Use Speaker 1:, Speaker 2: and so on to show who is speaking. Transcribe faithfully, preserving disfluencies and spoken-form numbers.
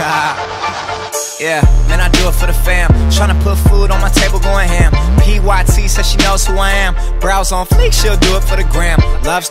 Speaker 1: Yeah, man, I do it for the fam. Tryna put food on my table, going ham. P Y T says she knows who I am. Brows on fleek, she'll do it for the gram. Loves